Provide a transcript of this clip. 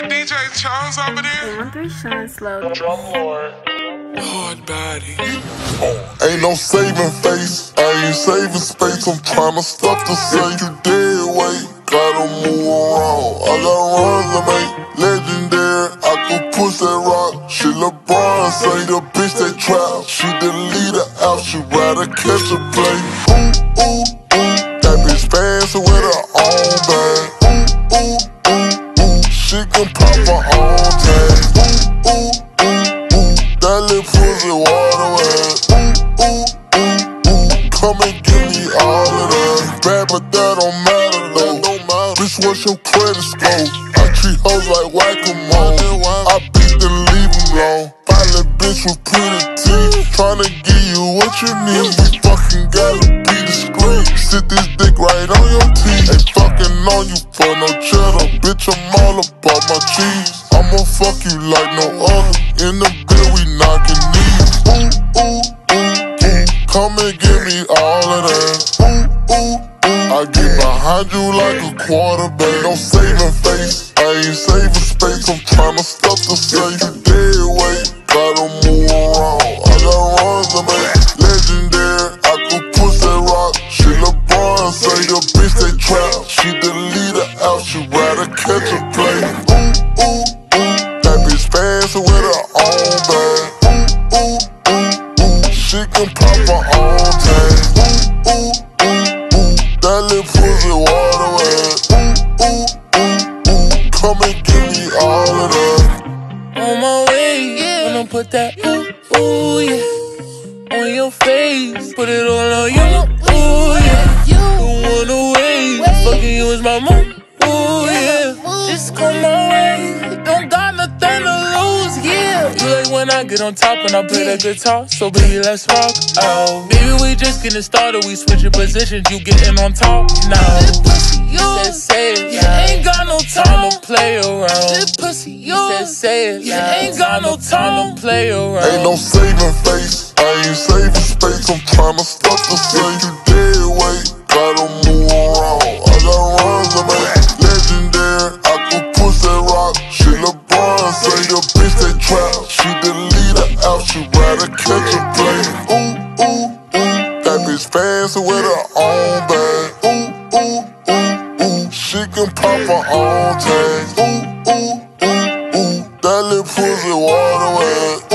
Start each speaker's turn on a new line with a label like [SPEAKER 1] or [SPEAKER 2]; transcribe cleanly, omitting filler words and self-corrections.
[SPEAKER 1] DJ Charles over there.
[SPEAKER 2] 1-3 Sean Slow.
[SPEAKER 1] Drum Lord. Hard body.
[SPEAKER 3] Ain't no saving face, I ain't saving space. I'm tryna stop the say you dead weight. Gotta move around, I got runs to make. Legendary, I could push that rock. Shit, LeBron say the bitch that trap. She delete her out, she rather catch a play. Ooh, ooh, ooh, that bitch fancy with her own bag. Ooh, ooh, ooh, ooh, she can pop her own tag. Ooh, ooh, ooh, ooh, that little pussy water wet. Ooh, ooh, ooh, ooh, come and give me all of that. Bad, but that don't matter though. Bitch, what's your credit score? I treat hoes like whack-a-mole. I beat then leave them alone. Finally, bitch with pretty teeth, tryna give you what you need. We fucking gotta be discreet. Sit this dick right on your teeth. Ain't fucking on you for no cheddar. Bitch, I'm all about my cheese. I'ma fuck you like no other. In the bed, we knocking knees. Ooh, ooh, ooh, ooh, come and give me all of that. Ooh, ooh, ooh, I get behind you like a quarterback. No saving face, I ain't saving space. I'm tryna stop the say you dead weight. Gotta move around, I got runs to make. Legendary, I could push that rock. Shit, LeBron say the bitch they trap. She delete her out, she rather catch a play. Ooh, ooh, ooh, that bitch fancy with her own bag. Ooh, ooh, ooh, ooh, she can pop her own tag. Ooh, ooh, ooh, ooh, that little pussy water wet. Ooh, ooh, ooh, ooh, come and give me all of that.
[SPEAKER 4] On my way, I'ma put that ooh, ooh, yeah, on your face. Put it all on you, ooh, yeah. Don't wanna wait, fucking you is my move, ooh, yeah. Just come my way, don't got nothing to lose, yeah. You like when I get on top and I play that guitar, so baby, let's rock out. Baby, we just getting started, we switching positions, you getting on top now. You said say it, you ain't got no time to play around. This pussy yours, say it, you ain't got no time to play around.
[SPEAKER 3] Ain't no saving face, I ain't saving space. I'm tryna stop the say you dead weight. Gotta move around, I got runs to make. Legendary, I could push that rock. Shit, LeBron say the bitch they trap. She delete her out, she rather catch a play. Ooh, ooh, ooh, that bitch fancy with her own bag. Ooh, ooh, ooh, ooh, she can pop her own tags. Ooh, ooh, ooh, ooh, that little pussy water wet.